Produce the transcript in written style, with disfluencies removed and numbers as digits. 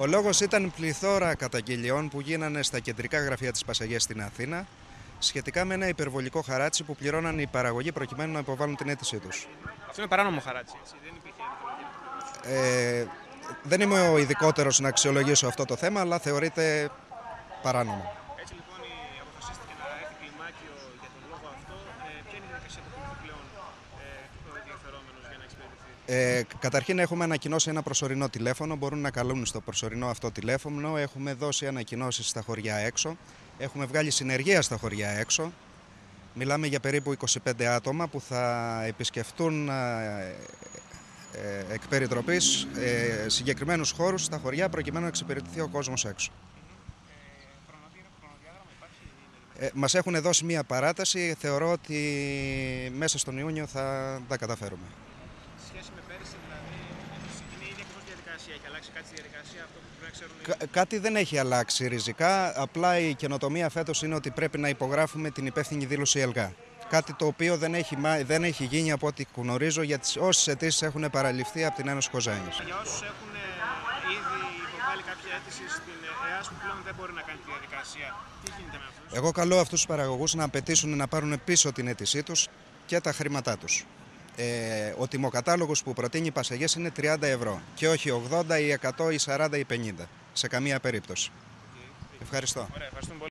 Ο λόγος ήταν πληθώρα καταγγελιών που γίνανε στα κεντρικά γραφεία της Πασαγιάς στην Αθήνα σχετικά με ένα υπερβολικό χαράτσι που πληρώναν οι παραγωγοί προκειμένου να υποβάλουν την αίτησή τους. Αυτό είναι παράνομο χαράτσι. Έτσι. Δεν υπήρχε Δεν είμαι ο ειδικότερος να αξιολογήσω αυτό το θέμα, αλλά θεωρείται παράνομο. Έτσι λοιπόν αποφασίστηκε να έρθει κλιμάκιο για τον λόγο αυτό. Ποια είναι η διαδικασία που έχει πλέον ο ενδιαφερόμενος για να εξυπηρετηθεί? Καταρχήν έχουμε ανακοινώσει ένα προσωρινό τηλέφωνο, μπορούν να καλούν στο προσωρινό αυτό τηλέφωνο. Έχουμε δώσει ανακοινώσεις στα χωριά έξω, έχουμε βγάλει συνεργεία στα χωριά έξω. Μιλάμε για περίπου 25 άτομα που θα επισκεφτούν εκ περιτροπής συγκεκριμένους χώρους στα χωριά προκειμένου να εξυπηρετηθεί ο κόσμος έξω. Χρονοδιάγραμμα υπάρχει? Μας έχουν δώσει μία παράταση, θεωρώ ότι μέσα στον Ιούνιο θα τα καταφέρουμε. Σε σχέση με πέρυσι, δηλαδή, είναι η ίδια ακριβώς διαδικασία. Έχει αλλάξει κάτι στη διαδικασία, αυτό που πρέπει να ξέρουν? Κάτι δεν έχει αλλάξει ριζικά, απλά η καινοτομία φέτος είναι ότι πρέπει να υπογράφουμε την υπεύθυνη δήλωση ΕΛΓΑ. Κάτι το οποίο δεν έχει γίνει από ό,τι γνωρίζω για τις όσες αιτήσεις έχουν παραληφθεί από την Ένωση Κοζάνης. Για όσους έχουν ήδη υποβάλει κάποια αίτηση στην ΕΑΣ που πλέον δεν μπορεί να κάνει τη διαδικασία, τι γίνεται με αυτούς? Εγώ καλώ αυτούς τους παραγωγούς να απαιτήσουν να πάρουν πίσω την αίτησή τους και τα χρήματά τους. Ο τιμοκατάλογος που προτείνει η Πασαγιές είναι 30 ευρώ και όχι 80 ή 100 ή 40 ή 50 σε καμία περίπτωση. Ευχαριστώ. Ωραία, ευχαριστούμε πολύ.